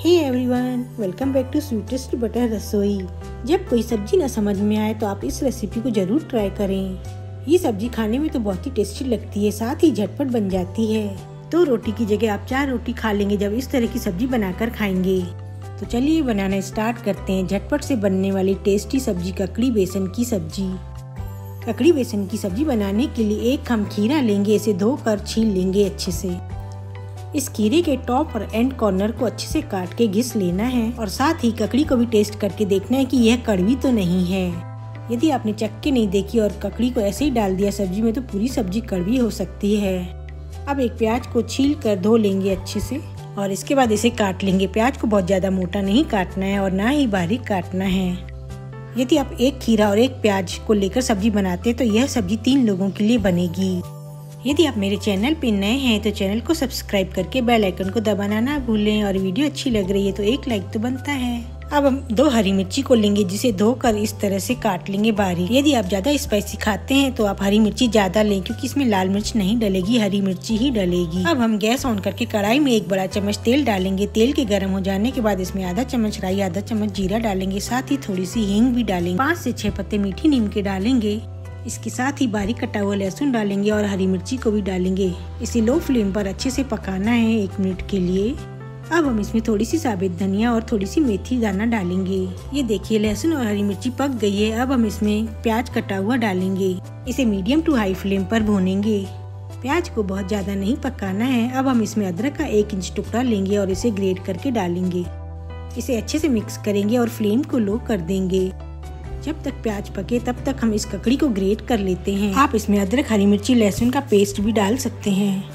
Hey everyone, welcome back to sweetest butter Rasoi. जब कोई सब्जी ना समझ में आए तो आप इस रेसिपी को जरूर ट्राई करें। ये सब्जी खाने में तो बहुत ही टेस्टी लगती है, साथ ही झटपट बन जाती है। तो रोटी की जगह आप 4 रोटी खा लेंगे जब इस तरह की सब्जी बनाकर खाएंगे। तो चलिए बनाना स्टार्ट करते हैं झटपट से बनने वाली टेस्टी सब्जी ककड़ी बेसन की सब्जी। ककड़ी बेसन की सब्जी बनाने के लिए एक हम खीरा लेंगे, इसे धोकर छील लेंगे अच्छे से। इस खीरे के टॉप और एंड कॉर्नर को अच्छे से काट के घिस लेना है और साथ ही ककड़ी को भी टेस्ट करके देखना है कि यह कड़वी तो नहीं है। यदि आपने चख के नहीं देखी और ककड़ी को ऐसे ही डाल दिया सब्जी में तो पूरी सब्जी कड़वी हो सकती है। अब एक प्याज को छील कर धो लेंगे अच्छे से और इसके बाद इसे काट लेंगे। प्याज को बहुत ज़्यादा मोटा नहीं काटना है और ना ही बारीक काटना है। यदि आप एक खीरा और एक प्याज को लेकर सब्जी बनाते हैं तो यह सब्जी 3 लोगों के लिए बनेगी। यदि आप मेरे चैनल पे नए हैं तो चैनल को सब्सक्राइब करके बेल आइकन को दबाना ना भूलें और वीडियो अच्छी लग रही है तो एक लाइक तो बनता है। अब हम 2 हरी मिर्ची को लेंगे जिसे धोकर इस तरह से काट लेंगे बारीक। यदि आप ज्यादा स्पाइसी खाते हैं तो आप हरी मिर्ची ज्यादा लें क्योंकि इसमें लाल मिर्च नहीं डलेगी, हरी मिर्ची ही डलेगी। अब हम गैस ऑन करके कढ़ाई में 1 बड़ा चम्मच तेल डालेंगे। तेल के गर्म हो जाने के बाद इसमें आधा चम्मच राई, आधा चम्मच जीरा डालेंगे, साथ ही थोड़ी सी हींग भी डालेंगे। 5 से 6 पत्ते मीठी नीम के डालेंगे। इसके साथ ही बारीक कटा हुआ लहसुन डालेंगे और हरी मिर्ची को भी डालेंगे। इसे लो फ्लेम पर अच्छे से पकाना है 1 मिनट के लिए। अब हम इसमें थोड़ी सी साबुत धनिया और थोड़ी सी मेथी दाना डालेंगे। ये देखिए लहसुन और हरी मिर्ची पक गई है। अब हम इसमें प्याज कटा हुआ डालेंगे। इसे मीडियम टू हाई फ्लेम पर भूनेंगे। प्याज को बहुत ज्यादा नहीं पकाना है। अब हम इसमें अदरक का 1 इंच टुकड़ा लेंगे और इसे ग्रेट करके डालेंगे। इसे अच्छे से मिक्स करेंगे और फ्लेम को लो कर देंगे। जब तक प्याज पके तब तक हम इस ककड़ी को ग्रेट कर लेते हैं। आप इसमें अदरक, हरी मिर्ची, लहसुन का पेस्ट भी डाल सकते हैं।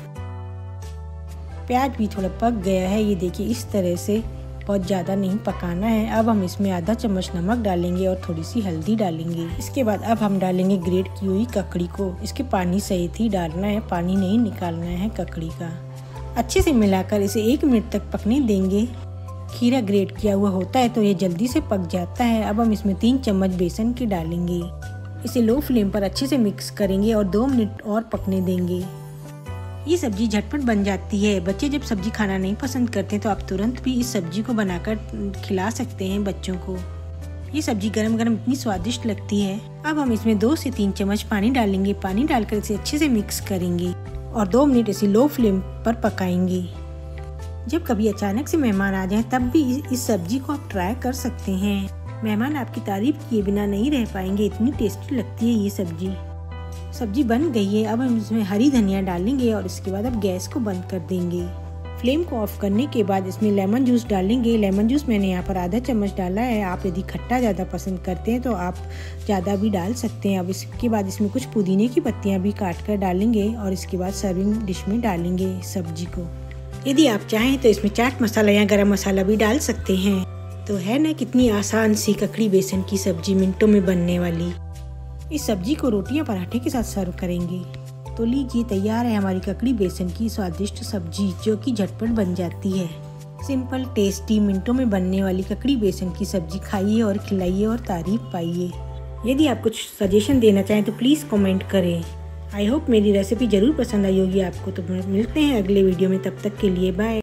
प्याज भी थोड़ा पक गया है, ये देखिए इस तरह से, बहुत ज़्यादा नहीं पकाना है। अब हम इसमें आधा चम्मच नमक डालेंगे और थोड़ी सी हल्दी डालेंगे। इसके बाद अब हम डालेंगे ग्रेट की हुई ककड़ी को। इसके पानी सहित ही डालना है, पानी नहीं निकालना है ककड़ी का। अच्छे से मिलाकर इसे 1 मिनट तक पकने देंगे। खीरा ग्रेट किया हुआ होता है तो ये जल्दी से पक जाता है। अब हम इसमें 3 चम्मच बेसन के डालेंगे। इसे लो फ्लेम पर अच्छे से मिक्स करेंगे और 2 मिनट और पकने देंगे। ये सब्जी झटपट बन जाती है। बच्चे जब सब्जी खाना नहीं पसंद करते तो आप तुरंत भी इस सब्जी को बनाकर खिला सकते हैं बच्चों को। ये सब्जी गरम गरम इतनी स्वादिष्ट लगती है। अब हम इसमें 2 से 3 चम्मच पानी डालेंगे। पानी डालकर इसे अच्छे से मिक्स करेंगे और 2 मिनट इसे लो फ्लेम पर पकाएंगे। जब कभी अचानक से मेहमान आ जाएं तब भी इस सब्जी को आप ट्राई कर सकते हैं। मेहमान आपकी तारीफ किए बिना नहीं रह पाएंगे, इतनी टेस्टी लगती है ये सब्जी। सब्जी बन गई है। अब हम इसमें हरी धनिया डालेंगे और इसके बाद अब गैस को बंद कर देंगे। फ्लेम को ऑफ करने के बाद इसमें लेमन जूस डालेंगे। लेमन जूस मैंने यहाँ पर आधा चम्मच डाला है। आप यदि खट्टा ज़्यादा पसंद करते हैं तो आप ज़्यादा भी डाल सकते हैं। अब इसके बाद इसमें कुछ पुदीने की पत्तियाँ भी काट कर डालेंगे और इसके बाद सर्विंग डिश में डालेंगे सब्जी को। यदि आप चाहें तो इसमें चाट मसाला या गरम मसाला भी डाल सकते हैं। तो है ना कितनी आसान सी ककड़ी बेसन की सब्जी, मिनटों में बनने वाली। इस सब्जी को रोटियां पराठे के साथ सर्व करेंगे। तो लीजिए तैयार है हमारी ककड़ी बेसन की स्वादिष्ट सब्जी जो कि झटपट बन जाती है। सिंपल, टेस्टी, मिनटों में बनने वाली ककड़ी बेसन की सब्जी खाइए और खिलाइए और तारीफ पाइए। यदि आप कुछ सजेशन देना चाहें तो प्लीज़ कमेंट करें। आई होप मेरी रेसिपी जरूर पसंद आई होगी आपको। तो मिलते हैं अगले वीडियो में, तब तक के लिए बाय।